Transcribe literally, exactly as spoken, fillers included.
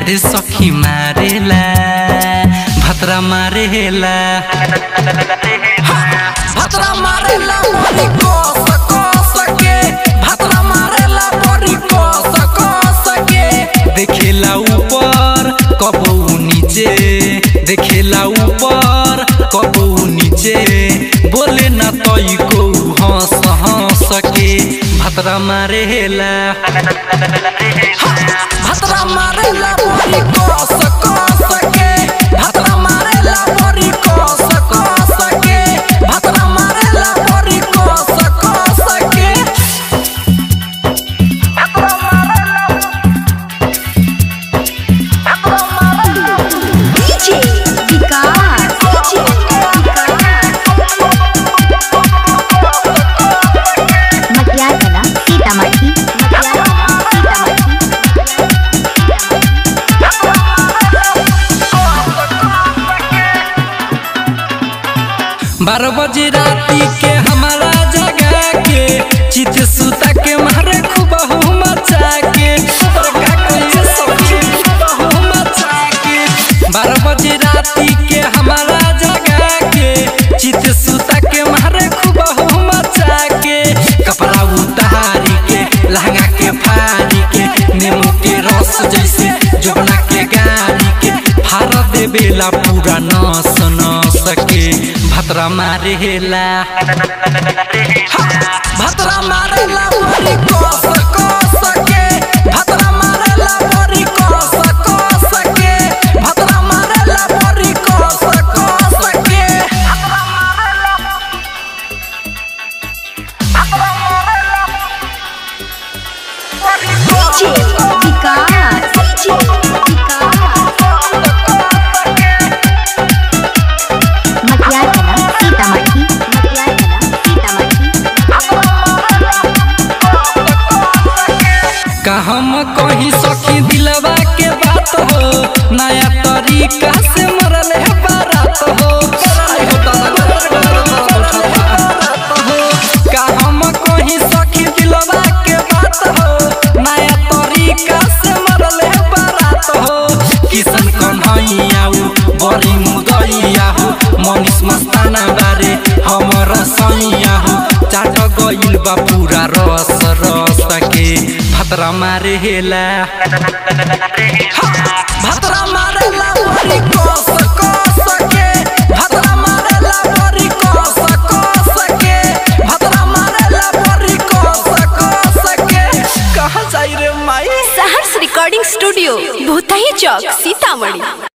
रे सखी मारेला भतरा मारेला भतरा मारेला बड़ी कोस कोस के भतरा मारेला बड़ी कोस कोस के देखेला ऊपर कबू नीचे देखेला ऊपर कबू नीचे बोले ना तई को हंस हंस के भतरा मारेला भतरा मारेला बड़ी कोस कोस के भतरा मारेला बड़ी कोस कोस के भतरा मारेला बड़ी कोस कोस के भतरा मारेला भतरा मारेला डीजे विकास डीजे मटियागला सीतामढ़ी बारह बजे राती के हमारा जगा के चित सुता के मारे खूब मचा के बारह बजे राती के हमारा जगा के चित सुता के मारे खूब मचा के कपड़ा उतारी के लहंगा के फाड़ी के नींबू के रस जैसे जोबना के गाड़ी के फाड़ देवेला पूरा नस नस के भतरा मारेला भतरा मारेला बड़ी कोस कोस के भतरा मारेला बड़ी कोस कोस के भतरा मारेला बड़ी कोस कोस के भतरा मारेला भतरा मारेला बड़ी डीजे विकास डीजे मटियागला सीतामढ़ी मटियागला सीतामढ़ी का हम कहीं सखी दिलवा के बात हो नया तरीका से मरल है बारात हो का हम कहीं सखी दिलवा के बात हो नया तरीका से मरल है बारात हो किशन कन्हैया बड़ी मुदैया हो मनीष मस्ताना बारे हमर सैया हो चाट गइल बा पूरा रस रस के भतरा मारेला भतरा मारेला बड़ी कोस कोस के भतरा मारेला बड़ी कोस कोस के भतरा मारेला बड़ी कोस कोस के कहाँ जाई रे माई। Saharsh recording studio Bhutahi Chowk Sitamarhi.